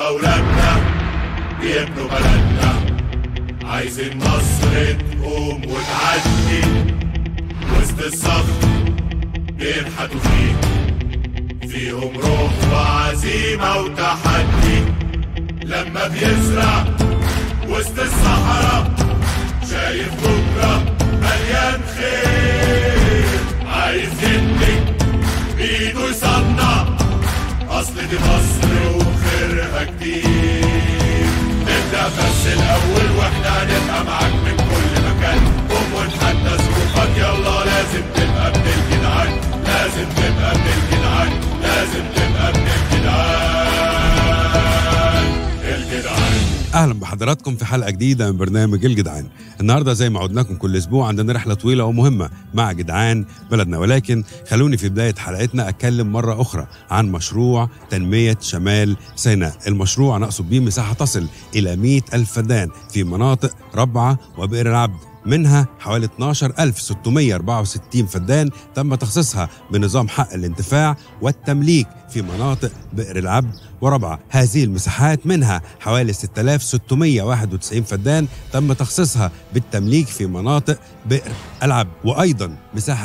لما ولادنا بيبنوا بلدنا، عايزين مصر تقوم وتعدي وسط الصخر بينحتوا فيهم روح وعزيمة وتحدي. لما بيزرع وسط الصحراء شايف بكرة مليان خير، عايز يبني بإيده يصنع، أصل دي مصر وخيرها كتير. نبدأ بس الأول وإحنا هنبقى معاك من كل مكان، قوم ونحدى ظروفك يلا، لازم تبقى ابن الجدعان، لازم تبقى ابن الجدعان، لازم تبقى ابن الجدعان. اهلا بحضراتكم في حلقه جديده من برنامج الجدعان. النهارده زي ما عودناكم كل اسبوع عندنا رحله طويله ومهمه مع جدعان بلدنا، ولكن خلوني في بدايه حلقتنا اتكلم مره اخرى عن مشروع تنميه شمال سيناء. المشروع نقصد بيه مساحه تصل الى 100,000 فدان في مناطق ربعه وبئر العبد، منها حوالي 12,664 فدان تم تخصيصها بنظام حق الانتفاع والتمليك في مناطق بئر العبد وربعة. هذه المساحات منها حوالي 6,691 فدان تم تخصيصها بالتمليك في مناطق بئر العبد، وأيضا مساحة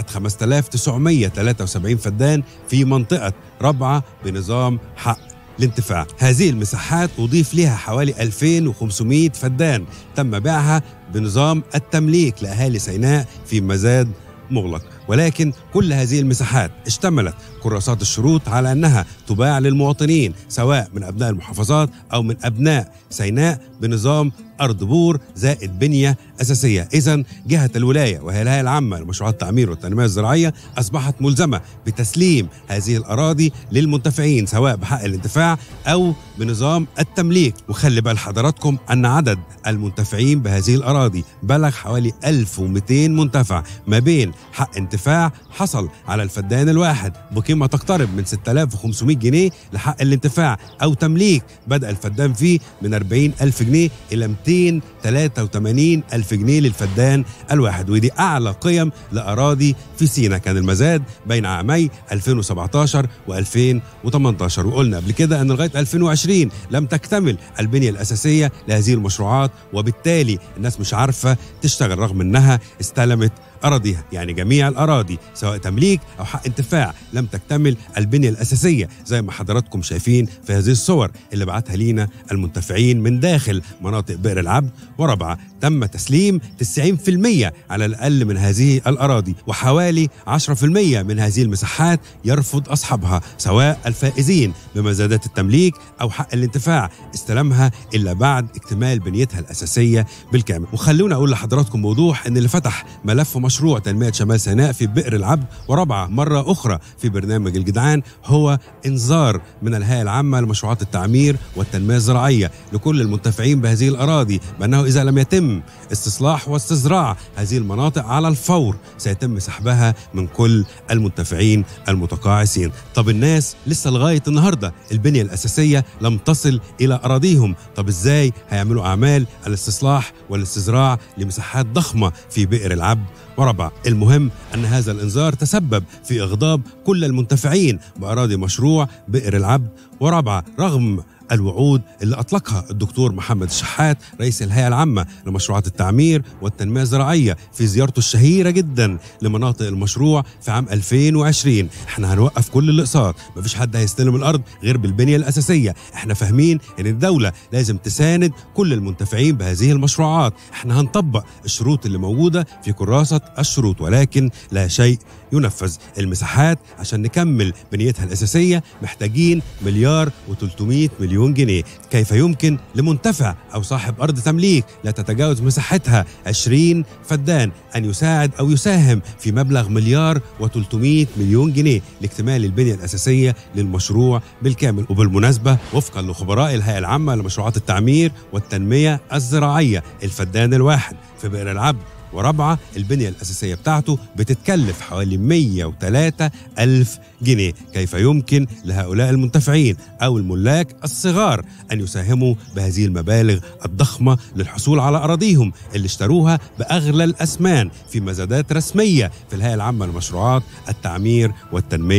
5,973 فدان في منطقة ربعة بنظام حق الانتفاع. هذه المساحات أضيف لها حوالي 2,500 فدان تم بيعها بنظام التمليك لأهالي سيناء في مزاد مغلق، ولكن كل هذه المساحات اشتملت كراسات الشروط على أنها تباع للمواطنين سواء من أبناء المحافظات أو من أبناء سيناء بنظام أرض بور زائد بنية أساسية. إذن جهة الولاية وهي الهيئة العامة لمشروعات التعمير والتنمية الزراعية أصبحت ملزمة بتسليم هذه الأراضي للمنتفعين سواء بحق الانتفاع أو بنظام التمليك. وخلي بال حضراتكم أن عدد المنتفعين بهذه الأراضي بلغ حوالي 1200 منتفع، ما بين حق انتفاع حصل على الفدان الواحد بقيمة تقترب من 6,500 جنيه لحق الانتفاع، أو تمليك بدأ الفدان فيه من 40,000 جنيه إلى 283,000 جنيه للفدان الواحد، ودي أعلى قيم لأراضي في سيناء. كان المزاد بين عامي 2017 و2018، وقلنا قبل كده أن لغاية 2020 لم تكتمل البنية الأساسية لهذه المشروعات، وبالتالي الناس مش عارفة تشتغل رغم أنها استلمت أراضيها. يعني جميع الأراضي سواء تمليك أو حق انتفاع لم تكتمل البنية الأساسية زي ما حضراتكم شايفين في هذه الصور اللي بعتها لينا المنتفعين من داخل مناطق بئر العبد وربعة. تم تسليم 90% على الأقل من هذه الأراضي، وحوالي 10% من هذه المساحات يرفض أصحابها سواء الفائزين بمزادات التمليك أو حق الانتفاع استلامها إلا بعد اكتمال بنيتها الأساسية بالكامل. وخلونا أقول لحضراتكم بوضوح أن اللي فتح ملف مشروع تنمية شمال سيناء في بئر العبد وربعة مرة أخرى في برنامج الجدعان هو إنذار من الهيئة العامة لمشروعات التعمير والتنمية الزراعية لكل المنتفعين بهذه الأراضي بأنه إذا لم يتم استصلاح واستزراع هذه المناطق على الفور سيتم سحبها من كل المنتفعين المتقاعسين. طب الناس لسه لغاية النهاردة البنية الأساسية لم تصل إلى أراضيهم، طب إزاي هيعملوا أعمال الاستصلاح والاستزراع لمساحات ضخمة في بئر العبد وربعة؟ المهم أن هذا الإنذار تسبب في إغضاب كل المنتفعين بأراضي مشروع بئر العبد وربعة رغم الوعود اللي أطلقها الدكتور محمد الشحات رئيس الهيئة العامة لمشروعات التعمير والتنمية الزراعية في زيارته الشهيرة جدا لمناطق المشروع في عام 2020. احنا هنوقف كل الأقساط، مفيش حد هيستلم الأرض غير بالبنية الأساسية. احنا فاهمين ان الدولة لازم تساند كل المنتفعين بهذه المشروعات، احنا هنطبق الشروط اللي موجودة في كراسة الشروط، ولكن لا شيء ينفذ. المساحات عشان نكمل بنيتها الأساسية محتاجين 1,300,000,000 جنيه. كيف يمكن لمنتفع أو صاحب أرض تمليك لا تتجاوز مساحتها 20 فدان أن يساعد أو يساهم في مبلغ 1,300,000,000 جنيه لاكتمال البنية الأساسية للمشروع بالكامل؟ وبالمناسبة وفقا لخبراء الهيئة العامة لمشروعات التعمير والتنمية الزراعية الفدان الواحد في بئر العبد وربعة البنية الأساسية بتاعته بتتكلف حوالي 103,000 جنيه. كيف يمكن لهؤلاء المنتفعين أو الملاك الصغار أن يساهموا بهذه المبالغ الضخمة للحصول على أراضيهم اللي اشتروها بأغلى الأثمان في مزادات رسمية في الهيئة العامة لمشروعات التعمير والتنمية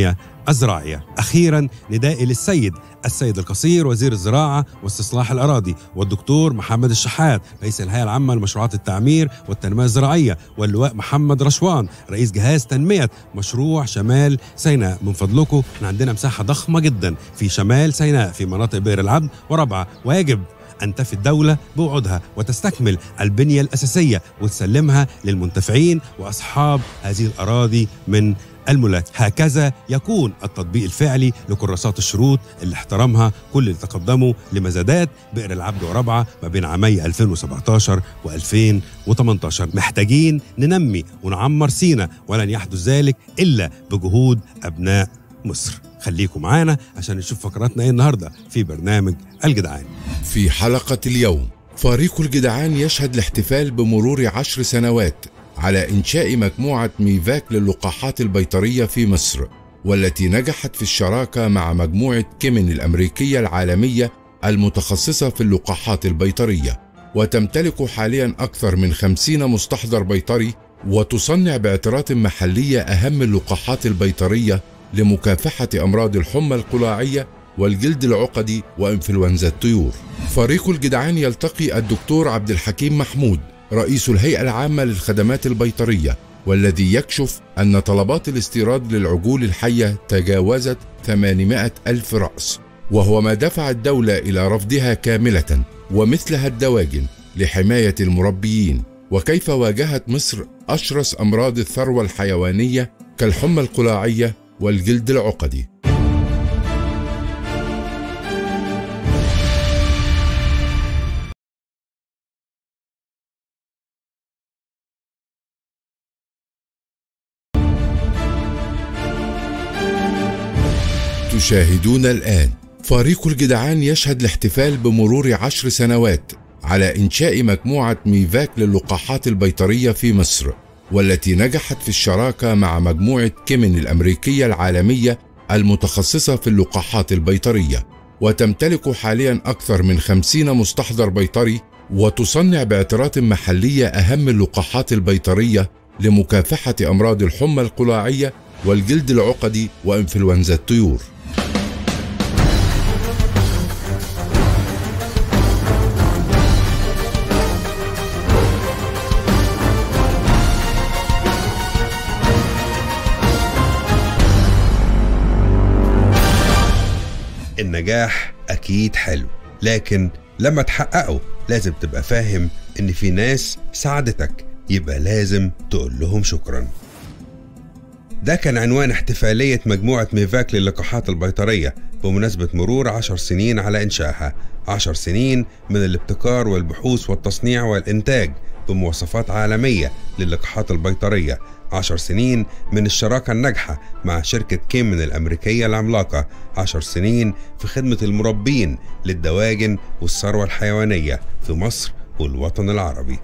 الزراعية. أخيرا ندائي للسيد القصير وزير الزراعة واستصلاح الأراضي، والدكتور محمد الشحات رئيس الهيئة العامة لمشروعات التعمير والتنمية الزراعية، واللواء محمد رشوان رئيس جهاز تنمية مشروع شمال سيناء. من فضلكم احنا عندنا مساحة ضخمة جدا في شمال سيناء في مناطق بئر العبد وربعة، ويجب أن تفي الدولة بوعودها وتستكمل البنية الأساسية وتسلمها للمنتفعين وأصحاب هذه الأراضي من الملاك. هكذا يكون التطبيق الفعلي لكراسات الشروط اللي احترمها كل اللي تقدموا لمزادات بئر العبد وربعة ما بين عامي 2017 و2018. محتاجين ننمي ونعمر سيناء، ولن يحدث ذلك إلا بجهود أبناء مصر. خليكم معانا عشان نشوف فقراتنا ايه النهارده في برنامج الجدعان. في حلقة اليوم، فريق الجدعان يشهد الاحتفال بمرور 10 سنوات على إنشاء مجموعة ميفاك للقاحات البيطرية في مصر، والتي نجحت في الشراكة مع مجموعة كيمن الأمريكية العالمية المتخصصة في اللقاحات البيطرية، وتمتلك حاليا أكثر من 50 مستحضر بيطري، وتصنع باعتراف محلية أهم اللقاحات البيطرية لمكافحة أمراض الحمى القلاعية والجلد العقدي وإنفلونزا الطيور. فريق الجدعان يلتقي الدكتور عبد الحكيم محمود رئيس الهيئة العامة للخدمات البيطرية، والذي يكشف أن طلبات الاستيراد للعجول الحية تجاوزت 800 ألف رأس، وهو ما دفع الدولة إلى رفضها كاملة، ومثلها الدواجن لحماية المربيين. وكيف واجهت مصر أشرس أمراض الثروة الحيوانية كالحمى القلاعية والجلد العقدي. تشاهدون الآن فريق الجدعان يشهد الاحتفال بمرور 10 سنوات على إنشاء مجموعة ميفاك للقاحات البيطرية في مصر، والتي نجحت في الشراكة مع مجموعة كيمن الأمريكية العالمية المتخصصة في اللقاحات البيطرية، وتمتلك حاليا أكثر من 50 مستحضر بيطري، وتصنع باعتراف محلية أهم اللقاحات البيطرية لمكافحة أمراض الحمى القلاعية والجلد العقدي وإنفلونزا الطيور. النجاح أكيد حلو، لكن لما تحققه لازم تبقى فاهم إن في ناس ساعدتك، يبقى لازم تقول لهم شكرا. ده كان عنوان احتفالية مجموعة ميفاك للقاحات البيطرية بمناسبة مرور 10 سنين على إنشائها. 10 سنين من الابتكار والبحوث والتصنيع والإنتاج بمواصفات عالمية للقاحات البيطرية. 10 سنين من الشراكة الناجحة مع شركة كيمن الأمريكية العملاقة. 10 سنين في خدمة المربين للدواجن والثروة الحيوانية في مصر والوطن العربي.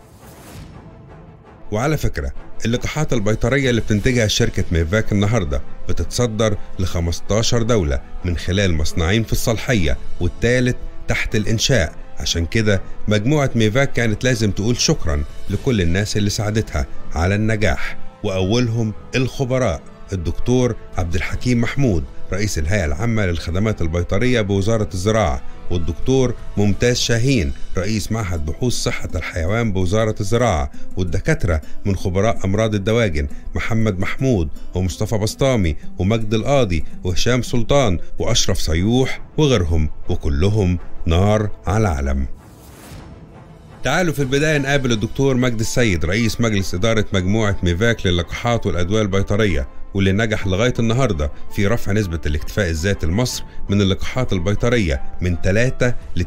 وعلى فكرة، اللقاحات البيطرية اللي بتنتجها شركة ميفاك النهاردة بتتصدر ل 15 دولة من خلال مصنعين في الصالحية والثالث تحت الإنشاء. عشان كده مجموعة ميفاك كانت لازم تقول شكرا لكل الناس اللي ساعدتها على النجاح، وأولهم الخبراء الدكتور عبد الحكيم محمود رئيس الهيئة العامة للخدمات البيطرية بوزارة الزراعة، والدكتور ممتاز شاهين رئيس معهد بحوث صحة الحيوان بوزارة الزراعة، والدكاترة من خبراء أمراض الدواجن محمد محمود ومصطفى بسطامي ومجد القاضي وهشام سلطان وأشرف صيوح وغيرهم، وكلهم نار على علم. تعالوا في البداية نقابل الدكتور مجد السيد رئيس مجلس إدارة مجموعة ميفاك للقاحات والأدوية البيطرية، واللي نجح لغاية النهاردة في رفع نسبة الاكتفاء الذاتي لمصر من اللقاحات البيطرية من 3 ل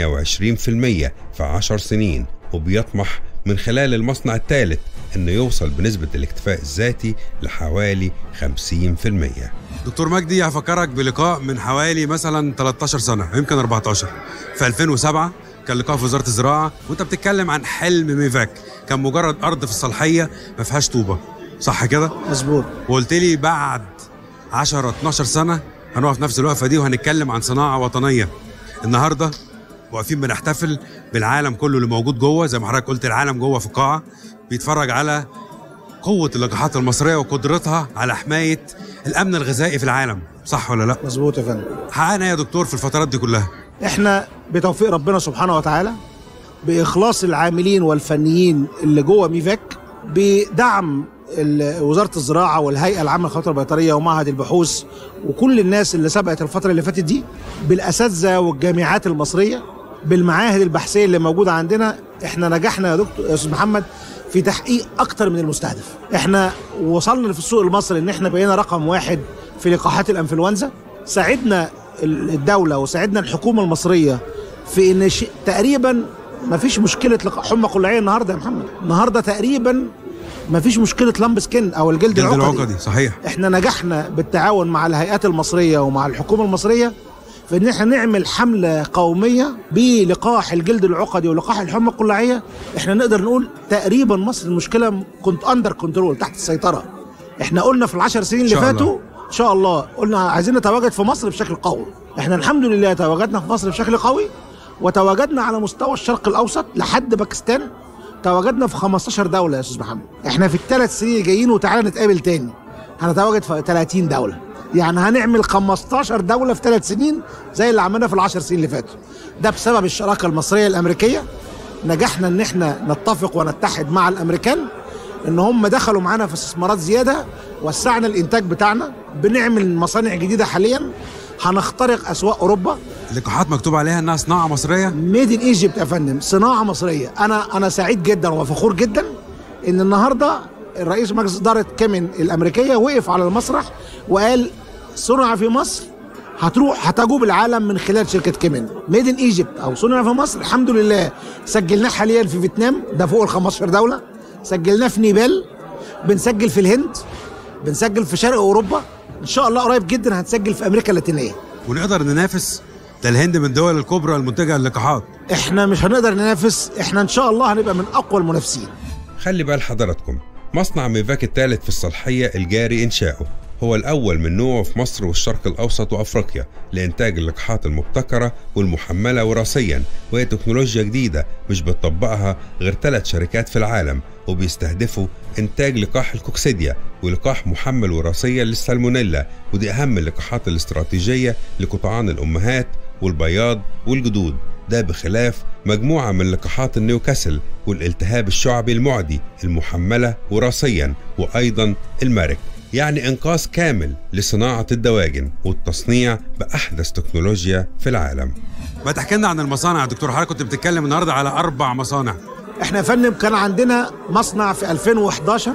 28% في 10 سنين، وبيطمح من خلال المصنع الثالث إنه يوصل بنسبة الاكتفاء الذاتي لحوالي 50%. دكتور مجدي، هفكرك بلقاء من حوالي مثلا 13 سنة يمكن 14 في 2007. كان لقاء في وزارة الزراعة وانت بتتكلم عن حلم ميفاك، كان مجرد أرض في الصالحية ما فيهاش طوبة، صح كده؟ مظبوط. وقلت لي بعد 10-12 سنة هنقف نفس الوقفة دي وهنتكلم عن صناعة وطنية. النهاردة واقفين بنحتفل بالعالم كله اللي موجود جوه، زي ما حضرتك قلت العالم جوه في القاعة بيتفرج على قوة اللقاحات المصرية وقدرتها على حماية الأمن الغذائي في العالم. صح ولا لا؟ مظبوط يا فندم. حققنا يا دكتور في الفترات دي كلها؟ احنا بتوفيق ربنا سبحانه وتعالى، باخلاص العاملين والفنيين اللي جوه ميفاك، بدعم وزاره الزراعه والهيئه العامه للخطوط البيطريه ومعهد البحوث وكل الناس اللي سبقت الفتره اللي فاتت دي، بالاساتذه والجامعات المصريه، بالمعاهد البحثيه اللي موجوده عندنا. احنا نجحنا يا دكتور يا استاذ محمد في تحقيق اكتر من المستهدف. احنا وصلنا في السوق المصري ان احنا بقينا رقم 1 في لقاحات الانفلونزا. ساعدنا الدوله وساعدنا الحكومه المصريه في ان تقريبا ما فيش مشكله حمى قلعيه النهارده يا محمد. النهارده تقريبا ما فيش مشكله لامب سكين او الجلد العقدي. صحيح. احنا نجحنا بالتعاون مع الهيئات المصريه ومع الحكومه المصريه في ان احنا نعمل حمله قوميه بلقاح الجلد العقدي ولقاح الحمى القلعيه. احنا نقدر نقول تقريبا مصر المشكله كنت اندر كنترول، تحت السيطره. احنا قلنا في ال10 سنين اللي فاتوا ان شاء الله قلنا عايزين نتواجد في مصر بشكل قوي. احنا الحمد لله تواجدنا في مصر بشكل قوي، وتواجدنا على مستوى الشرق الاوسط لحد باكستان. تواجدنا في 15 دوله يا استاذ محمد. احنا في ال3 سنين الجايين وتعالى نتقابل تاني هنتواجد في 30 دوله، يعني هنعمل 15 دوله في 3 سنين زي اللي عملنا في ال10 سنين اللي فاتوا. ده بسبب الشراكه المصريه الامريكيه. نجحنا ان احنا نتفق ونتحد مع الامريكان، ان هم دخلوا معانا في استثمارات زياده، وسعنا الانتاج بتاعنا، بنعمل مصانع جديده حاليا، هنخترق اسواق اوروبا. اللقاحات مكتوب عليها انها صناعه مصريه، ميد ان ايجيبت يا فندم، صناعه مصريه. انا سعيد جدا وفخور جدا ان النهارده الرئيس مجلس اداره كيمن الامريكيه وقف على المسرح وقال صنع في مصر هتجوب العالم من خلال شركه كيمن. ميد ان ايجيبت او صنع في مصر. الحمد لله سجلناه حاليا في فيتنام، ده فوق ال 15 دوله. سجلناه في نيبال، بنسجل في الهند، بنسجل في شرق اوروبا. ان شاء الله قريب جدا هنسجل في امريكا اللاتينيه، ونقدر ننافس. ده الهند من الدول الكبرى المنتجه للقاحات. احنا مش هنقدر ننافس، احنا ان شاء الله هنبقى من اقوى المنافسين. خلي بال حضراتكم، مصنع ميفاك الثالث في الصالحيه الجاري انشاؤه، هو الأول من نوعه في مصر والشرق الأوسط وأفريقيا لإنتاج اللقاحات المبتكرة والمحملة وراثيا، وهي تكنولوجيا جديدة مش بتطبقها غير 3 شركات في العالم، وبيستهدفوا إنتاج لقاح الكوكسيديا ولقاح محمل وراثيا للسالمونيلا، ودي أهم اللقاحات الاستراتيجية لقطعان الأمهات والبياض والجدود. ده بخلاف مجموعة من لقاحات النيوكاسل والالتهاب الشعبي المعدي المحملة وراثيا، وأيضا المارك. يعني إنقاذ كامل لصناعة الدواجن والتصنيع بأحدث تكنولوجيا في العالم. ما تحكي لنا عن المصانع يا دكتور؟ حضرتك كنت بتتكلم النهارده على 4 مصانع. احنا يا فندم كان عندنا مصنع في 2011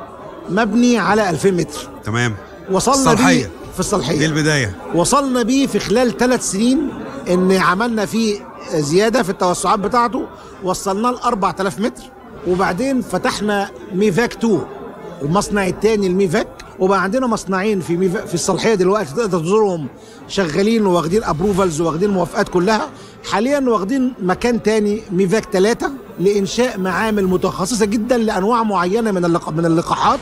مبني على 2000 متر. تمام. وصلنا بيه في الصالحيه، دي البدايه. وصلنا بيه في خلال 3 سنين ان عملنا فيه زياده في التوسعات بتاعته، وصلناه ل 4000 متر. وبعدين فتحنا ميفاك 2 المصنع الثاني الميفاك، وبقى عندنا مصنعين في الصالحيه دلوقتي تقدر تزورهم، شغالين واخدين ابروفلز واخدين موافقات كلها. حاليا واخدين مكان تاني ميفاك 3 لانشاء معامل متخصصه جدا لانواع معينه من اللقاحات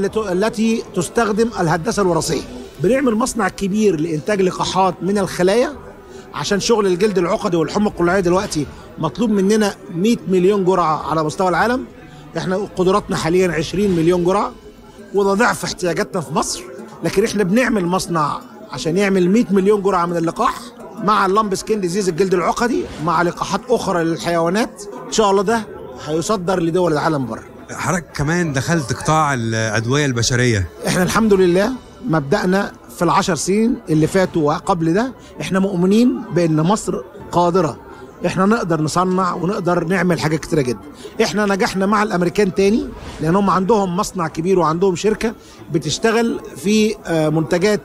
التي تستخدم الهندسه الوراثيه. بنعمل مصنع كبير لانتاج لقاحات من الخلايا، عشان شغل الجلد العقدي والحمى القلعيه دلوقتي مطلوب مننا 100 مليون جرعه على مستوى العالم. احنا قدراتنا حاليا 20 مليون جرعه، وده ضعف احتياجاتنا في مصر. لكن احنا بنعمل مصنع عشان يعمل 100 مليون جرعه من اللقاح مع اللامب سكين ديزيز الجلد العقدي، مع لقاحات اخرى للحيوانات. ان شاء الله ده هيصدر لدول العالم بره. حضرتك كمان دخلت قطاع الادويه البشريه. احنا الحمد لله مبدأنا في ال10 سنين اللي فاتوا وقبل ده، احنا مؤمنين بان مصر قادره، احنا نقدر نصنع ونقدر نعمل حاجات كتيره جدا. احنا نجحنا مع الامريكان تاني لانهم عندهم مصنع كبير وعندهم شركه بتشتغل في منتجات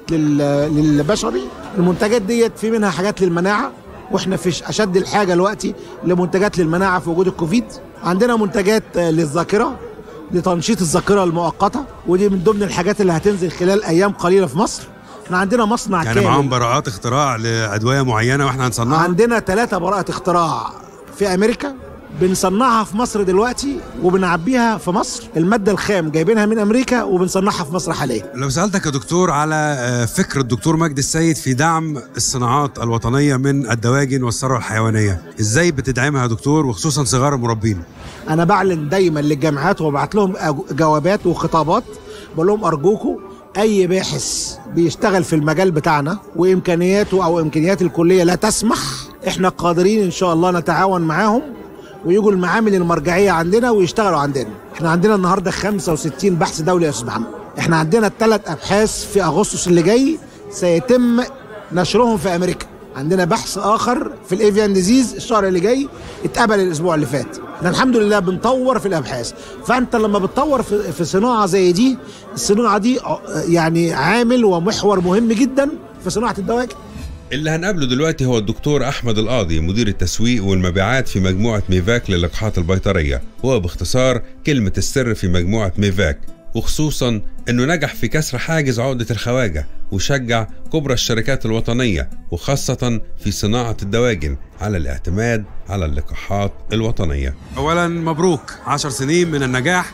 للبشري. المنتجات ديت في منها حاجات للمناعه، واحنا في اشد الحاجه دلوقتي لمنتجات للمناعه في وجود الكوفيد. عندنا منتجات للذاكره، لتنشيط الذاكره المؤقته، ودي من ضمن الحاجات اللي هتنزل خلال ايام قليله في مصر. احنا عندنا مصنع يعني كامل، معاهم براءات اختراع لادويه معينه واحنا هنصنعها. عندنا 3 براءات اختراع في امريكا بنصنعها في مصر دلوقتي وبنعبيها في مصر. الماده الخام جايبينها من امريكا وبنصنعها في مصر حاليا. لو سالتك يا دكتور على فكر الدكتور مجدي السيد في دعم الصناعات الوطنيه من الدواجن والثروه الحيوانيه، ازاي بتدعمها يا دكتور وخصوصا صغار المربين؟ انا بعلن دايما للجامعات وببعت لهم جوابات وخطابات بقول لهم ارجوكم اي باحث بيشتغل في المجال بتاعنا وامكانياته او امكانيات الكليه لا تسمح، احنا قادرين ان شاء الله نتعاون معاهم ويجوا المعامل المرجعيه عندنا ويشتغلوا عندنا. احنا عندنا النهارده 65 بحث دولي يا استاذ محمد. احنا عندنا 3 أبحاث في اغسطس اللي جاي سيتم نشرهم في امريكا. عندنا بحث اخر في الافيان ديزيز الشهر اللي جاي اتقبل الاسبوع اللي فات. احنا الحمد لله بنطور في الابحاث. فانت لما بتطور في صناعه زي دي، الصناعه دي يعني عامل ومحور مهم جدا في صناعه الدواجن. اللي هنقابله دلوقتي هو الدكتور أحمد القاضي، مدير التسويق والمبيعات في مجموعة ميفاك للقاحات البيطرية، وهو باختصار كلمة السر في مجموعة ميفاك، وخصوصا أنه نجح في كسر حاجز عقدة الخواجة وشجع كبرى الشركات الوطنية وخاصة في صناعة الدواجن على الاعتماد على اللقاحات الوطنية. أولا مبروك، 10 سنين من النجاح،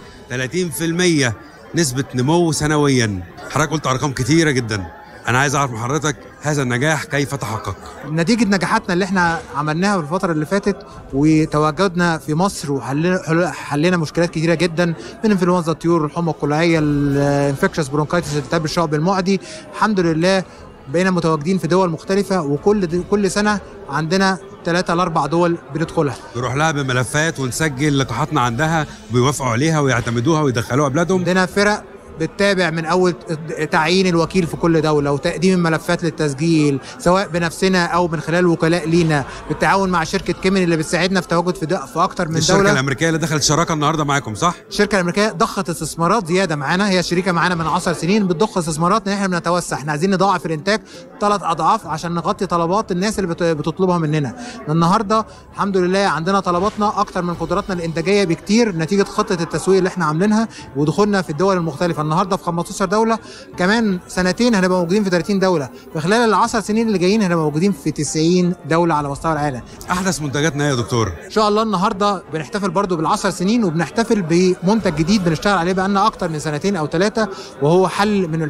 30% نسبة نمو سنويا. حضرتك قلت أرقام كتيرة جدا، أنا عايز أعرف من حضرتك هذا النجاح كيف تحقق؟ نتيجة نجاحاتنا اللي احنا عملناها في الفترة اللي فاتت وتواجدنا في مصر وحلينا مشكلات كتيرة جدا من انفلونزا الطيور، الحمى القولعية، الانفكشس برونكايتس، التهاب الشعب المعدي. الحمد لله بقينا متواجدين في دول مختلفة، وكل سنة عندنا 3 ل 4 دول بندخلها. نروح لها بملفات ونسجل لقاحاتنا عندها ويوافقوا عليها ويعتمدوها ويدخلوها بلادهم. عندنا فرق بتتابع من اول تعيين الوكيل في كل دوله وتقديم الملفات للتسجيل سواء بنفسنا او من خلال وكلاء لينا، بالتعاون مع شركه كيمن اللي بتساعدنا في تواجد في اكتر من دوله. الشركه الامريكيه اللي دخلت شراكه النهارده معاكم صح؟ الشركه الامريكيه ضخت استثمارات زياده معانا، هي شريكه معانا من 10 سنين بتضخ استثمارات ان احنا بنتوسع، احنا عايزين نضاعف الانتاج 3 أضعاف عشان نغطي طلبات الناس اللي بتطلبها مننا. النهارده الحمد لله عندنا طلباتنا اكتر من قدراتنا الانتاجيه بكتير نتيجه خطه التسويق اللي احنا عاملينها ودخولنا في الدول المختلفه. النهارده في 15 دوله، كمان سنتين هنبقى موجودين في 30 دوله، في خلال ال10 سنين اللي جايين هنبقى موجودين في 90 دوله على مستوى العالم. احدث منتجاتنا يا دكتور ان شاء الله النهارده بنحتفل برضو بال10 سنين، وبنحتفل بمنتج جديد بنشتغل عليه بقالنا اكتر من 2 أو 3 سنين، وهو حل من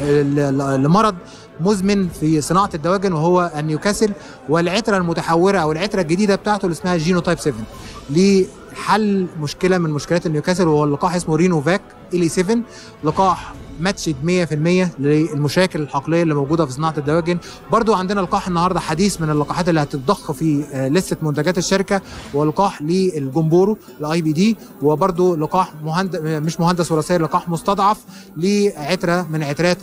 لمرض مزمن في صناعه الدواجن وهو النيوكاسل، والعتره المتحوره او العتره الجديده بتاعته اللي اسمها جينوتايب 7 لحل مشكله من مشكلات النيوكاسل، وهو اللقاح اسمه رينوفاك إلي 7، لقاح ماتشد 100% للمشاكل الحقليه اللي موجوده في صناعه الدواجن. برضو عندنا لقاح النهارده حديث من اللقاحات اللي هتتضخ في لسته منتجات الشركه، ولقاح للجمبورو الIBD، وبرضو لقاح مش مهندس وراثيا، لقاح مستضعف لعتره من عترات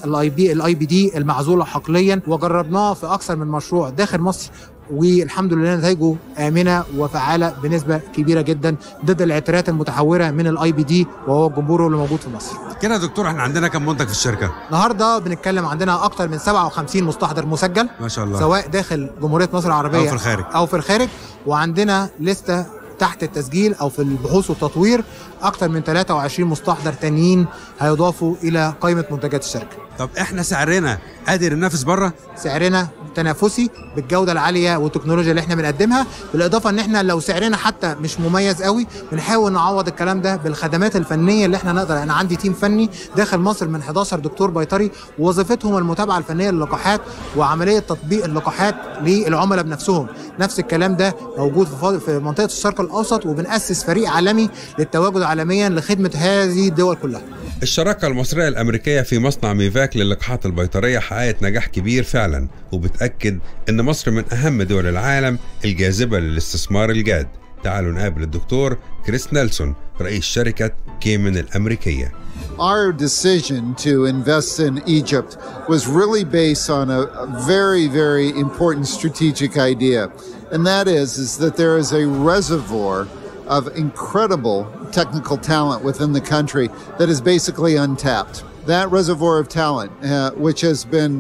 الIBD المعزوله حقليا، وجربناه في اكثر من مشروع داخل مصر، والحمد لله نتائجه آمنة وفعالة بنسبة كبيرة جدا ضد العترات المتحورة من الIBD وهو الجمبورو اللي موجود في مصر. كده يا دكتور احنا عندنا كم منتج في الشركة؟ النهارده بنتكلم عندنا أكتر من 57 مستحضر مسجل ما شاء الله، سواء داخل جمهورية مصر العربية أو في الخارج، وعندنا لستة تحت التسجيل أو في البحوث والتطوير أكتر من 23 مستحضر تانيين هيضافوا إلى قائمة منتجات الشركة. طب احنا سعرنا قادر ننافس بره؟ سعرنا تنافسي بالجوده العاليه والتكنولوجيا اللي احنا بنقدمها، بالاضافه ان احنا لو سعرنا حتى مش مميز قوي بنحاول نعوض الكلام ده بالخدمات الفنيه اللي احنا نقدر. انا عندي تيم فني داخل مصر من 11 دكتور بيطري ووظيفتهم المتابعه الفنيه للقاحات وعمليه تطبيق اللقاحات للعملاء بنفسهم. نفس الكلام ده موجود في منطقه الشرق الاوسط، وبنأسس فريق عالمي للتواجد عالميا لخدمه هذه الدول كلها. الشراكة المصرية الأمريكية في مصنع ميفاك للقاحات البيطرية حققت نجاح كبير فعلا، وبتأكد أن مصر من أهم دول العالم الجاذبة للاستثمار الجاد. تعالوا نقابل الدكتور كريس نيلسون رئيس شركة كيمن الأمريكية. Our decision to invest in Egypt was really based on a very, very important strategic idea, and that is that there is a reservoir of incredible technical talent within the country that is basically untapped. That reservoir of talent, which has been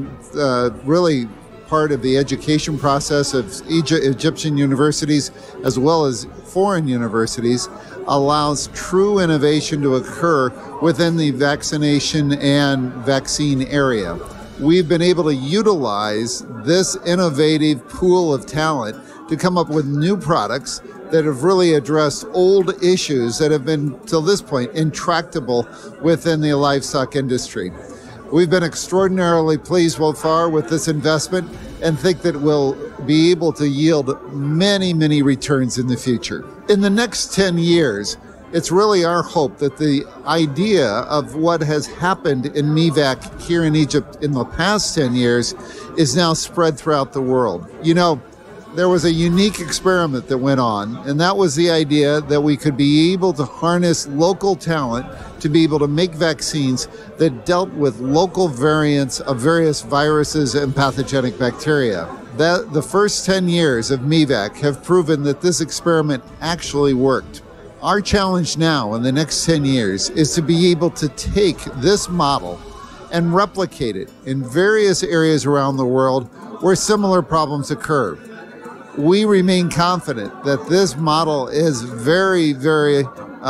really part of the education process of Egyptian universities as well as foreign universities, allows true innovation to occur within the vaccination and vaccine area. We've been able to utilize this innovative pool of talent to come up with new products that have really addressed old issues that have been, till this point, intractable within the livestock industry. We've been extraordinarily pleased so far with this investment and think that we'll be able to yield many, many returns in the future. In the next 10 years, It's really our hope that the idea of what has happened in MIVAC here in Egypt in the past 10 years is now spread throughout the world. You know, there was a unique experiment that went on, and that was the idea that we could be able to harness local talent to be able to make vaccines that dealt with local variants of various viruses and pathogenic bacteria. The first 10 years of MIVAC have proven that this experiment actually worked. Our challenge now in the next 10 years is to be able to take this model and replicate it in various areas around the world where similar problems occur. We remain confident that this model is very, very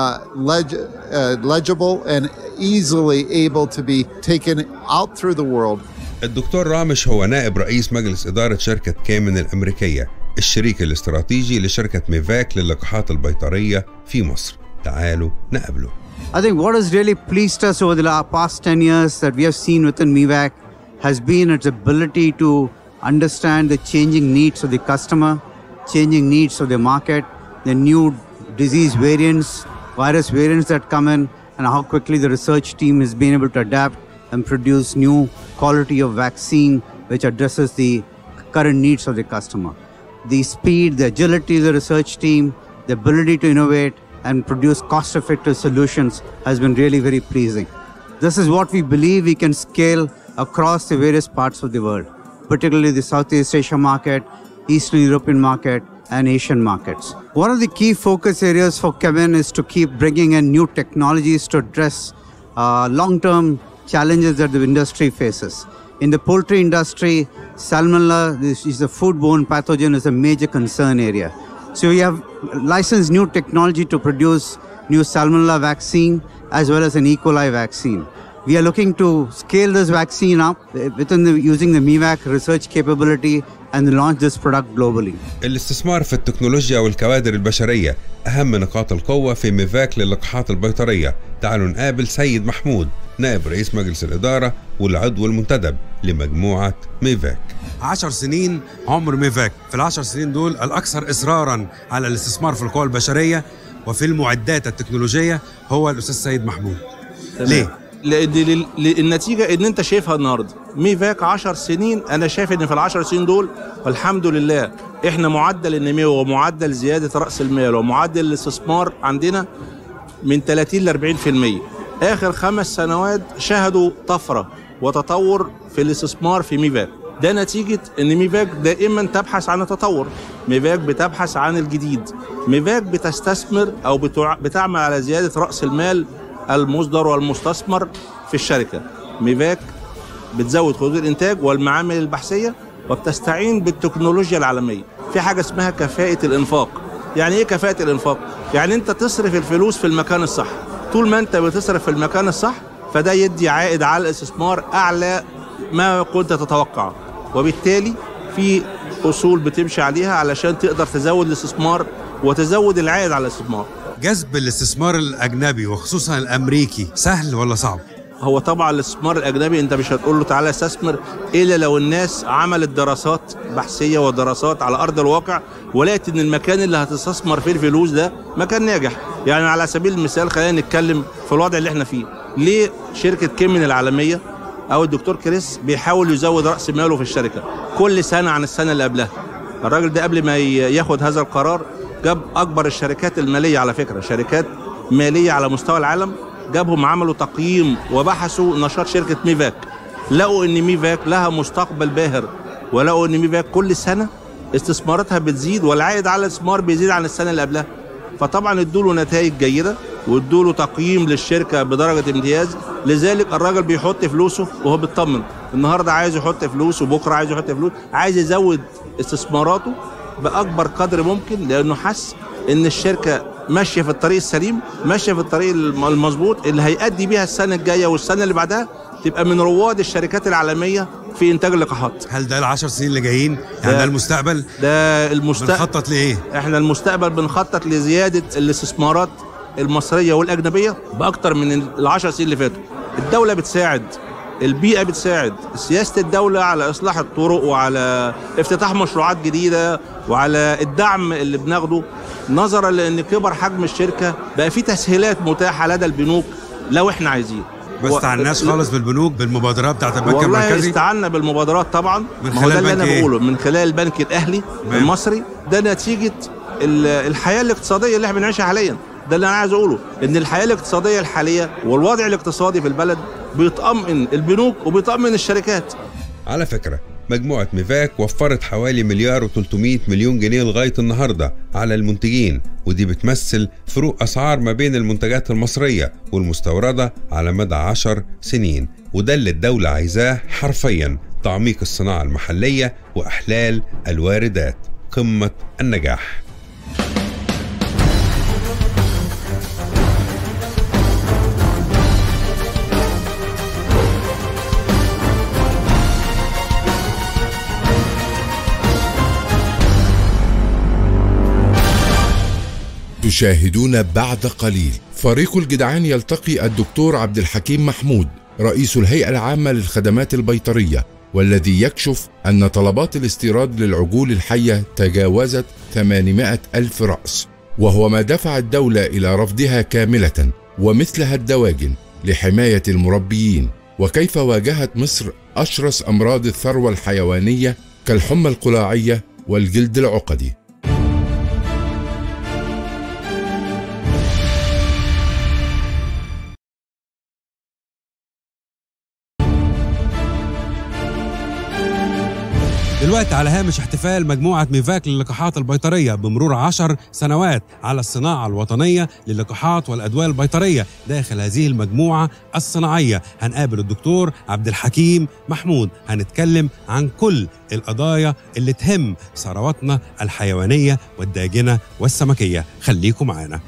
legible and easily able to be taken out through the world. الدكتور رامش هو نائب رئيس مجلس إدارة شركة كامن الأمريكية، الشريك الاستراتيجي لشركة ميفاك للقاحات البيطرية في مصر. تعالوا نقابله. I think what has really pleased us over the past 10 years that we have seen within MIVAC has been its ability to understand the changing needs of the customer, changing needs of the market, the new disease variants, virus variants that come in, and how quickly the research team has been able to adapt and produce new quality of vaccine which addresses the current needs of the customer. The speed, the agility of the research team, the ability to innovate and produce cost-effective solutions has been really very pleasing. This is what we believe we can scale across the various parts of the world, particularly the Southeast Asia market, Eastern European market, and Asian markets. One of the key focus areas for Kevin is to keep bringing in new technologies to address long-term challenges that the industry faces. In the poultry industry, salmonella, this is a foodborne pathogen, is a major concern area. So we have licensed new technology to produce new salmonella vaccine as well as an E. coli vaccine. We are looking to scale this vaccine up using the MIVAC research capability and launch this product globally. الاستثمار في التكنولوجيا والكوادر البشرية أهم نقاط القوة في ميفاك للقاحات البيطرية. تعالوا نقابل سيد محمود، نائب رئيس مجلس الإدارة والعضو المنتدب لمجموعة ميفاك. 10 سنين عمر ميفاك، في ال10 سنين دول الأكثر إصرارا على الاستثمار في القوى البشرية وفي المعدات التكنولوجية هو الأستاذ سيد محمود. ليه؟ لأن النتيجة إن أنت شايفها النهاردة. ميفاك 10 سنين، أنا شايف إن في ال10 سنين دول والحمد لله إحنا معدل النمو ومعدل زيادة رأس المال ومعدل الاستثمار عندنا من 30 ل 40%. آخر 5 سنوات شهدوا طفرة وتطور في الاستثمار في ميفاك. ده نتيجة إن ميفاك دائما تبحث عن التطور، ميفاك بتبحث عن الجديد، ميفاك بتستثمر أو بتعمل على زيادة رأس المال المصدر والمستثمر في الشركة. ميفاك بتزود خطوط الإنتاج والمعامل البحثية وبتستعين بالتكنولوجيا العالمية. في حاجة اسمها كفاءة الإنفاق. يعني إيه كفاءة الإنفاق؟ يعني أنت تصرف الفلوس في المكان الصح. طول ما أنت بتصرف في المكان الصح فده يدي عائد على الاستثمار أعلى ما كنت تتوقع، وبالتالي في أصول بتمشي عليها علشان تقدر تزود الاستثمار وتزود العائد على الاستثمار. جذب الاستثمار الأجنبي وخصوصا الأمريكي سهل ولا صعب؟ هو طبعا الاستثمار الأجنبي أنت مش هتقول له تعالى استثمر إلا لو الناس عملت دراسات بحثية ودراسات على أرض الواقع ولقيت إن المكان اللي هتستثمر فيه الفلوس ده مكان ناجح. يعني على سبيل المثال خلينا نتكلم في الوضع اللي احنا فيه. ليه شركة كيمن العالمية أو الدكتور كريس بيحاول يزود رأس ماله في الشركة كل سنة عن السنة اللي قبلها؟ الراجل ده قبل ما ياخد هذا القرار جاب أكبر الشركات المالية، على فكرة شركات مالية على مستوى العالم، جابهم عملوا تقييم وبحثوا نشاط شركة ميفاك، لقوا إن ميفاك لها مستقبل باهر، ولقوا إن ميفاك كل سنة استثماراتها بتزيد والعائد على الاستثمار بيزيد عن السنة اللي قبلها. فطبعا ادوا له نتائج جيدة وادوا له تقييم للشركة بدرجة امتياز، لذلك الراجل بيحط فلوسه وهو بيطمن. النهارده عايز يحط فلوس وبكره عايز يحط فلوس، عايز يزود استثماراته بأكبر قدر ممكن، لأنه حس إن الشركة ماشية في الطريق السليم، ماشية في الطريق المظبوط اللي هيأدي بيها السنة الجاية والسنة اللي بعدها تبقى من رواد الشركات العالمية في إنتاج اللقاحات. هل ده ال10 سنين اللي جايين؟ يعني ده المستقبل؟ ده المستقبل. بنخطط لإيه؟ إحنا المستقبل بنخطط لزيادة الاستثمارات المصرية والأجنبية بأكتر من ال10 سنين اللي فاتوا. الدولة بتساعد، البيئة بتساعد، سياسة الدولة على إصلاح الطرق وعلى افتتاح مشروعات جديدة وعلى الدعم اللي بناخده نظرا لان كبر حجم الشركه بقى في تسهيلات متاحه لدى البنوك لو احنا عايزين. ما استعناش خالص بالبنوك بالمبادرات بتاعت البنك والله المركزي؟ والله استعنا بالمبادرات طبعا. من خلال اللي انا إيه؟ بقوله من خلال البنك الاهلي المصري. ده نتيجه الحياه الاقتصاديه اللي احنا بنعيشها حاليا. ده اللي انا عايز اقوله، ان الحياه الاقتصاديه الحاليه والوضع الاقتصادي في البلد بيطمئن البنوك وبيطمئن الشركات. على فكرة مجموعة ميفاك وفرت حوالي 1,300,000,000 جنيه لغاية النهاردة على المنتجين، ودي بتمثل فروق أسعار ما بين المنتجات المصرية والمستوردة على مدى 10 سنين، وده اللي الدولة عايزاه حرفيا، تعميق الصناعة المحلية وإحلال الواردات. قمة النجاح. تشاهدون بعد قليل فريق الجدعان يلتقي الدكتور عبد الحكيم محمود رئيس الهيئة العامة للخدمات البيطرية، والذي يكشف أن طلبات الاستيراد للعجول الحية تجاوزت 800,000 رأس، وهو ما دفع الدولة إلى رفضها كاملة ومثلها الدواجن لحماية المربيين، وكيف واجهت مصر أشرس أمراض الثروة الحيوانية كالحمى القلاعية والجلد العقدي. دلوقتي على هامش احتفال مجموعة ميفاك للقاحات البيطرية بمرور 10 سنوات على الصناعة الوطنية للقاحات والأدوية البيطرية داخل هذه المجموعة الصناعية. هنقابل الدكتور عبد الحكيم محمود، هنتكلم عن كل القضايا اللي تهم ثرواتنا الحيوانية والداجنة والسمكية. خليكم معانا.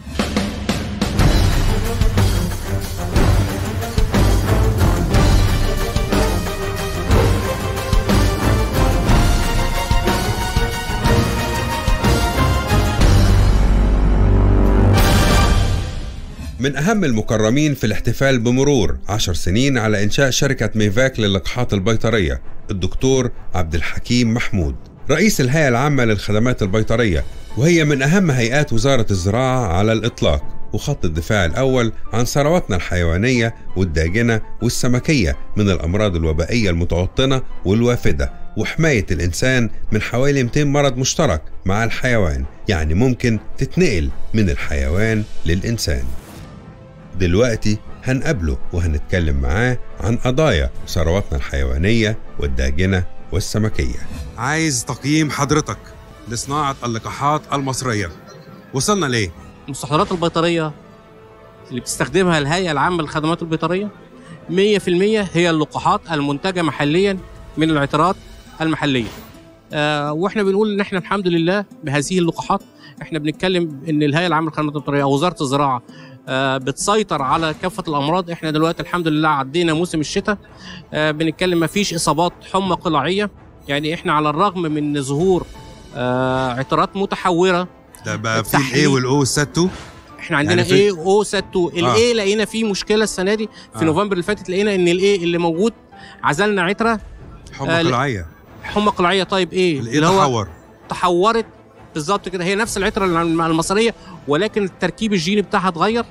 من أهم المكرمين في الاحتفال بمرور 10 سنين على إنشاء شركة ميفاك للقاحات البيطرية الدكتور عبد الحكيم محمود رئيس الهيئة العامة للخدمات البيطرية، وهي من أهم هيئات وزارة الزراعة على الإطلاق، وخط الدفاع الأول عن ثرواتنا الحيوانية والداجنة والسمكية من الأمراض الوبائية المتوطنة والوافدة، وحماية الإنسان من حوالي 200 مرض مشترك مع الحيوان، يعني ممكن تتنقل من الحيوان للإنسان. دلوقتي هنقابله وهنتكلم معاه عن قضايا ثرواتنا الحيوانية والداجنة والسمكية. عايز تقييم حضرتك لصناعة اللقاحات المصرية، وصلنا ليه؟ المستحضرات البيطرية اللي بتستخدمها الهيئة العامة للخدمات البيطرية 100% هي اللقاحات المنتجة محليا من العطارات المحلية. واحنا بنقول ان احنا الحمد لله بهذه اللقاحات احنا بنتكلم ان الهيئة العامة للخدمات البيطرية او وزارة الزراعة بتسيطر على كافة الأمراض. احنا دلوقتي الحمد لله عدينا موسم الشتاء، بنتكلم ما فيش إصابات حمى قلاعية. يعني احنا على الرغم من ظهور عطارات متحورة، ده بقى في الاي والاو والساتو. احنا عندنا يعني اي او ساتو. الاي لقينا فيه مشكلة السنة دي في نوفمبر اللي فاتت، لقينا ان الاي اللي موجود عزلنا عطرة حمى قلاعية. حمى قلاعية. طيب ايه اللي هو تحورت بالظبط كده، هي نفس العطرة المصرية ولكن التركيب الجيني بتاعها اتغير.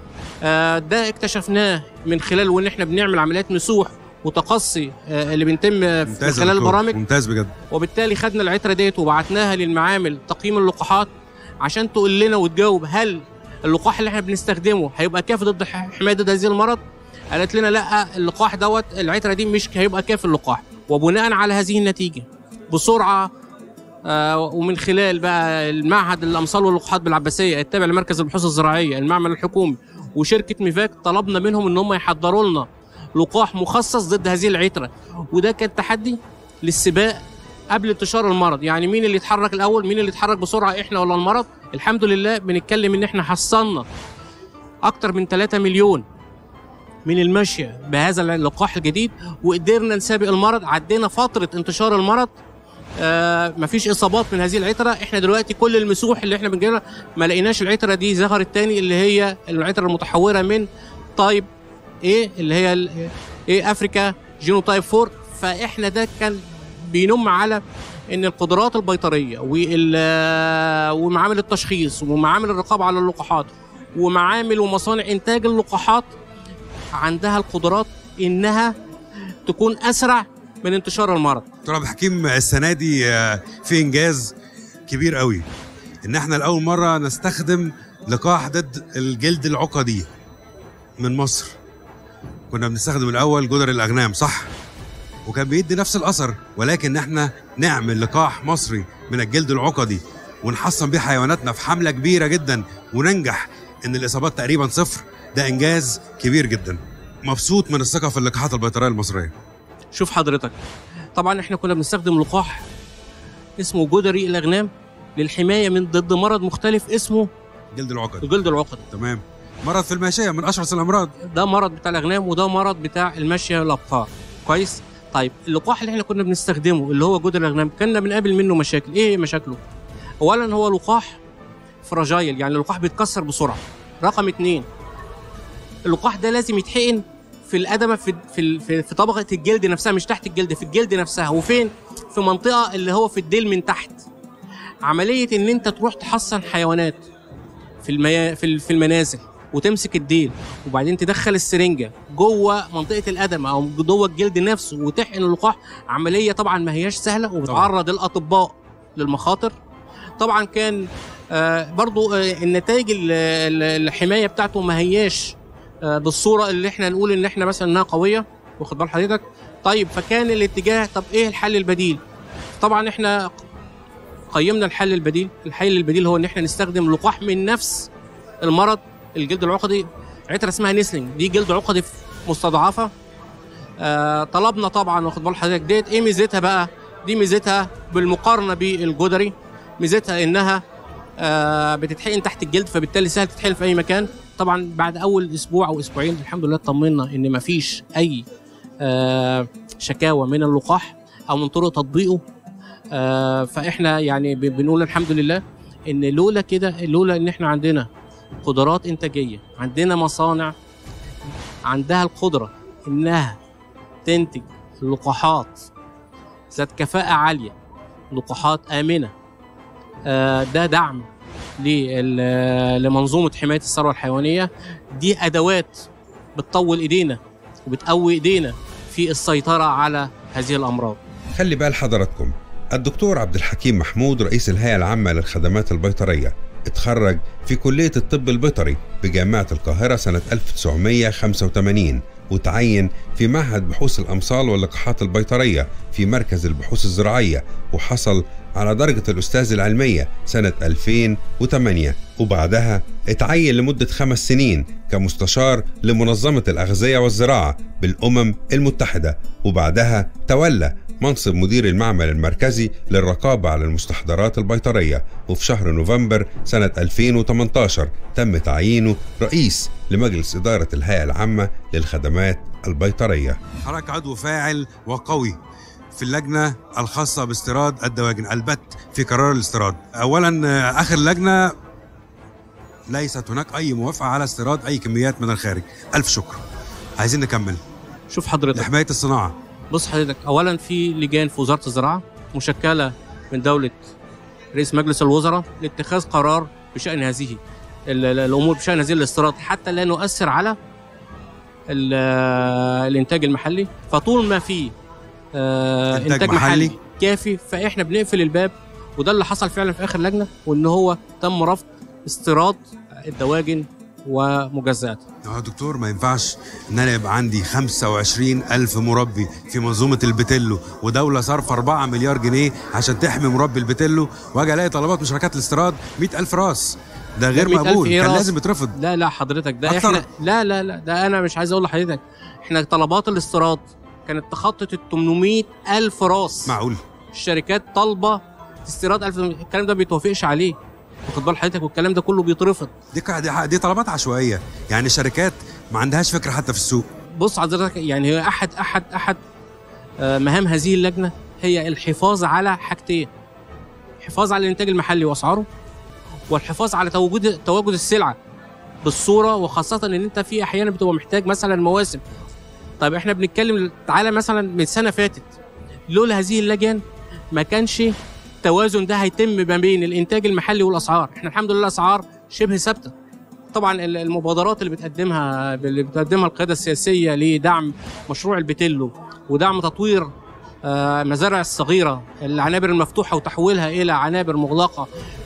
ده اكتشفناه من خلال وان احنا بنعمل عمليات مسوح وتقصي اللي بيتم من خلال البرامج. ممتاز بجد. وبالتالي خدنا العطرة ديت وبعتناها للمعامل تقييم اللقاحات عشان تقول لنا وتجاوب هل اللقاح اللي احنا بنستخدمه هيبقى كافي ضد حماية ضد هذه المرض. قالت لنا لا، اللقاح دوت العطرة دي مش هيبقى كافي اللقاح. وبناء على هذه النتيجة بسرعة ومن خلال بقى المعهد الامصال واللقاحات بالعباسيه التابع لمركز البحوث الزراعيه المعمل الحكومي وشركه ميفاك، طلبنا منهم ان هم يحضروا لنا لقاح مخصص ضد هذه العطره. وده كان تحدي للسباق قبل انتشار المرض، يعني مين اللي يتحرك الاول، مين اللي يتحرك بسرعه، احنا ولا المرض. الحمد لله بنتكلم ان احنا حصلنا اكتر من 3 مليون من المشيه بهذا اللقاح الجديد، وقدرنا نسابق المرض. عدينا فتره انتشار المرض، مفيش اصابات من هذه العطره. احنا دلوقتي كل المسوح اللي احنا بنجيبها ما لقيناش العطره دي ظهرت تاني، اللي هي العطره المتحوره من تايب ايه اللي هي ايه افريكا جينوتايب 4. فاحنا ده كان بينم على ان القدرات البيطريه ومعامل التشخيص ومعامل الرقابه على اللقاحات ومعامل ومصانع انتاج اللقاحات عندها القدرات انها تكون اسرع من انتشار المرض. دكتور عبد الحكيم، السنه دي في انجاز كبير قوي، ان احنا لاول مره نستخدم لقاح ضد الجلد العقدي من مصر. كنا بنستخدم الاول جدر الاغنام، صح؟ وكان بيدي نفس الاثر، ولكن احنا نعمل لقاح مصري من الجلد العقدي ونحصن بيه حيواناتنا في حمله كبيره جدا وننجح ان الاصابات تقريبا صفر، ده انجاز كبير جدا. مبسوط من الثقه في اللقاحات البيطريه المصريه. شوف حضرتك، طبعا احنا كنا بنستخدم لقاح اسمه جدري الاغنام للحمايه من ضد مرض مختلف اسمه الجلد العقدي. الجلد العقدي، تمام. مرض في الماشيه من اشهر الامراض. ده مرض بتاع الاغنام وده مرض بتاع الماشيه الابقار. كويس؟ طيب اللقاح اللي احنا كنا بنستخدمه اللي هو جدري الاغنام كنا بنقابل منه مشاكل. ايه مشاكله؟ اولا هو لقاح فراجايل، يعني اللقاح بيتكسر بسرعه. رقم 2، اللقاح ده لازم يتحقن في الأدمة في طبقة الجلد نفسها، مش تحت الجلد، في الجلد نفسها. وفين؟ في منطقة اللي هو في الديل من تحت. عملية إن أنت تروح تحصن حيوانات في المنازل وتمسك الديل وبعدين تدخل السرنجة جوه منطقة الأدمة أو جوه الجلد نفسه وتحقن اللقاح، عملية طبعا ما هياش سهلة وبتعرض الأطباء للمخاطر. طبعا كان برضو النتائج الحماية بتاعته ما هياش بالصوره اللي احنا نقول ان احنا مثلا انها قويه، واخد بال حضرتك؟ طيب فكان الاتجاه، طب ايه الحل البديل؟ طبعا احنا قيمنا الحل البديل. الحل البديل هو ان احنا نستخدم لقاح من نفس المرض الجلد العقدي، عتره اسمها نيسلينج، دي جلد عقدي مستضعفه. طلبنا طبعا، واخد بال حضرتك، ديت ايه ميزتها بقى؟ دي ميزتها بالمقارنه بالجدري، ميزتها انها بتتحقن تحت الجلد، فبالتالي سهل تتحقن في اي مكان. طبعا بعد اول اسبوع او اسبوعين الحمد لله اطمنا ان مفيش اي شكاوى من اللقاح او من طرق تطبيقه. فاحنا يعني بنقول الحمد لله ان لولا ان احنا عندنا قدرات انتاجيه، عندنا مصانع عندها القدره انها تنتج لقاحات ذات كفاءه عاليه، لقاحات امنه. ده دعم لمنظومه حمايه الثروه الحيوانيه. دي ادوات بتطول ايدينا وبتقوي ايدينا في السيطره على هذه الامراض. خلي بال حضراتكم، الدكتور عبد الحكيم محمود رئيس الهيئه العامه للخدمات البيطريه اتخرج في كليه الطب البيطري بجامعه القاهره سنه 1985، وتعين في معهد بحوث الأمصال واللقاحات البيطرية في مركز البحوث الزراعية، وحصل على درجة الأستاذ العلمية سنة 2008. وبعدها اتعين لمدة 5 سنين كمستشار لمنظمة الأغذية والزراعة بالأمم المتحدة، وبعدها تولى منصب مدير المعمل المركزي للرقابة على المستحضرات البيطرية. وفي شهر نوفمبر سنة 2018 تم تعيينه رئيس لمجلس إدارة الهيئة العامة للخدمات البيطرية. حضرتك عضو فاعل وقوي في اللجنة الخاصة باستيراد الدواجن، البت في قرار الاستيراد. أولا آخر لجنة ليست هناك أي موافقة على استيراد أي كميات من الخارج. ألف شكر. عايزين نكمل. شوف حضرتك، لحماية الصناعة. بص حضرتك، أولا في لجان في وزارة الزراعة مشكلة من دولة رئيس مجلس الوزراء لاتخاذ قرار بشأن هذه الأمور، بشأن هذه الاستيراد، حتى لا نؤثر على الإنتاج المحلي. فطول ما في إنتاج محلي كافي فإحنا بنقفل الباب، وده اللي حصل فعلا في آخر لجنة، وإن هو تم رفض استيراد الدواجن ومجزئاتها. يا دكتور ما ينفعش ان انا يبقى عندي 25,000 مربي في منظومه البتلو، ودوله صارفه 4 مليار جنيه عشان تحمي مربي البتلو، واجي الاقي طلبات من شركات الاستيراد 100,000 راس. ده غير مقبول، كان لازم يترفض. لا حضرتك، ده احنا لا ده انا مش عايز اقول لحضرتك، احنا طلبات الاستيراد كانت تخطط 800,000 راس. معقول؟ الشركات طالبه استيراد 1000. الكلام ده ما بيتوافقش عليه، واخد بال حضرتك، والكلام ده كله بيترفض. دي طلبات عشوائيه، يعني الشركات ما عندهاش فكره حتى في السوق. بص حضرتك، يعني هي احد مهام هذه اللجنه هي الحفاظ على حاجتين: الحفاظ على الانتاج المحلي واسعاره، والحفاظ على تواجد السلعه بالصوره، وخاصه ان انت في احيانا بتبقى محتاج مثلا مواسم. طيب احنا بنتكلم، تعالى مثلا من سنه فاتت لولا هذه اللجان ما كانش التوازن ده هيتم ما بين الانتاج المحلي والاسعار. احنا الحمد لله الاسعار شبه ثابته. طبعا المبادرات اللي بتقدمها القياده السياسيه لدعم مشروع البتيلو ودعم تطوير مزارع الصغيره، العنابر المفتوحه وتحويلها الى عنابر مغلقه،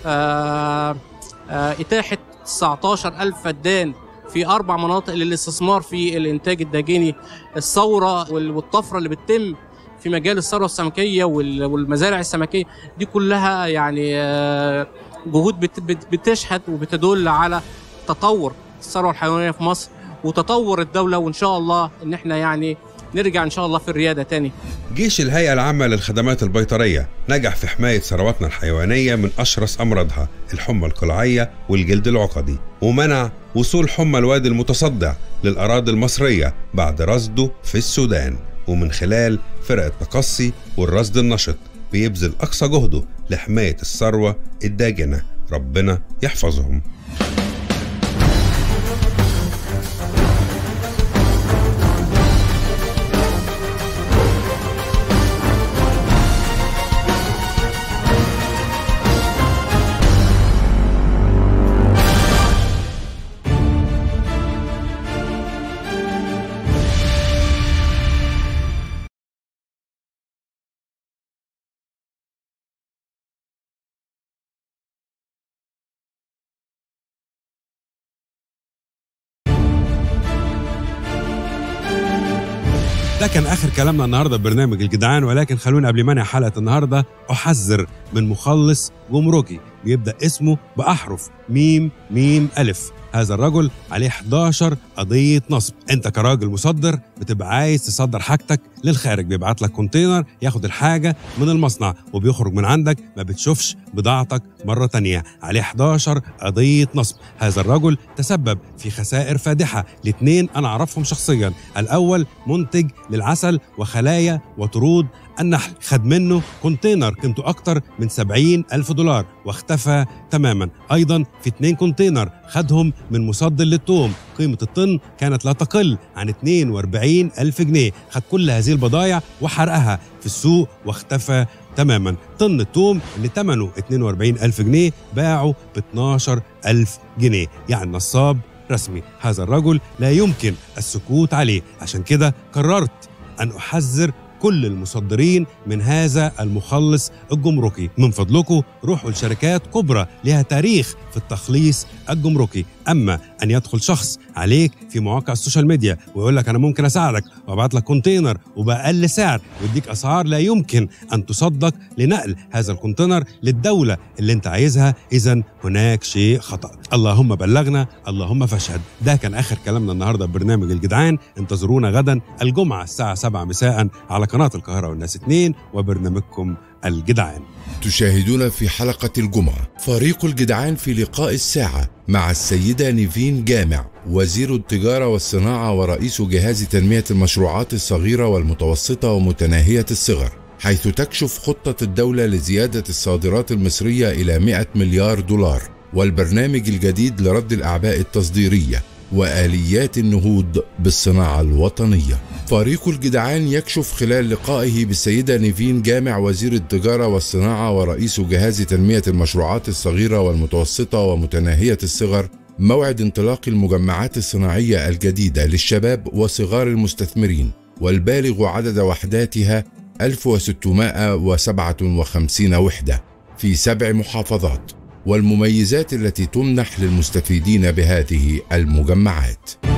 اتاحه 19,000 فدان في 4 مناطق للاستثمار في الانتاج الداجيني، الثوره والطفره اللي بتتم في مجال الثروه السمكيه والمزارع السمكيه، دي كلها يعني جهود بتشهد وبتدل على تطور الثروه الحيوانيه في مصر وتطور الدوله، وان شاء الله ان احنا يعني نرجع ان شاء الله في الرياده تاني. جيش الهيئة العامة للخدمات البيطرية نجح في حماية ثرواتنا الحيوانية من أشرس أمراضها الحمى القلعية والجلد العقدي، ومنع وصول حمى الوادي المتصدع للأراضي المصرية بعد رصده في السودان، ومن خلال فرق التقصي والرصد النشط بيبذل أقصى جهده لحماية الثروة الداجنة. ربنا يحفظهم. ده كان آخر كلامنا النهاردة ببرنامج الجدعان، ولكن خلوني قبل ما انهي حلقة النهاردة أحذر من مخلص جمركي بيبدأ اسمه بأحرف ميم ميم ألف. هذا الرجل عليه 11 قضية نصب. انت كراجل مصدر بتبقى عايز تصدر حاجتك للخارج، بيبعت لك كونتينر ياخد الحاجة من المصنع وبيخرج من عندك، ما بتشوفش بضاعتك مرة تانية. عليه 11 قضية نصب. هذا الرجل تسبب في خسائر فادحة ل2 أنا أعرفهم شخصيا. الأول منتج للعسل وخلايا وطرود النحل، خد منه كونتينر قيمته أكتر من 70,000 دولار واختفى تماما. أيضا في 2 كونتينر خدهم من مصدر للثوم، قيمة الطن كانت لا تقل عن 42,000 جنيه. خد كل هذه البضائع وحرقها في السوق واختفى تماما. طن الثوم اللي ثمنه 42,000 جنيه باعه ب12,000 جنيه، يعني نصاب رسمي. هذا الرجل لا يمكن السكوت عليه، عشان كده قررت أن أحذر كل المصدرين من هذا المخلص الجمركي. من فضلكم روحوا لشركات كبرى لها تاريخ في التخليص الجمركي. أما أن يدخل شخص عليك في مواقع السوشيال ميديا ويقول لك أنا ممكن أساعدك وأبعت لك كونتينر وبأقل سعر ويديك أسعار لا يمكن أن تصدق لنقل هذا الكونتينر للدولة اللي أنت عايزها، إذن هناك شيء خطأ. اللهم بلغنا اللهم فاشهد. ده كان آخر كلامنا النهاردة ببرنامج الجدعان. انتظرونا غدا الجمعة الساعة 7 مساء على قناة القاهرة والناس 2 وبرنامجكم الجدعان. تشاهدون في حلقة الجمعة فريق الجدعان في لقاء الساعة مع السيدة نيفين جامع، وزير التجارة والصناعة ورئيس جهاز تنمية المشروعات الصغيرة والمتوسطة ومتناهية الصغر، حيث تكشف خطة الدولة لزيادة الصادرات المصرية إلى 100 مليار دولار، والبرنامج الجديد لرد الأعباء التصديرية وآليات النهوض بالصناعة الوطنية. فريق الجدعان يكشف خلال لقائه بالسيدة نيفين جامع وزير التجارة والصناعة ورئيس جهاز تنمية المشروعات الصغيرة والمتوسطة ومتناهية الصغر موعد انطلاق المجمعات الصناعية الجديدة للشباب وصغار المستثمرين، والبالغ عدد وحداتها 1657 وحدة في 7 محافظات، والمميزات التي تمنح للمستفيدين بهذه المجمعات.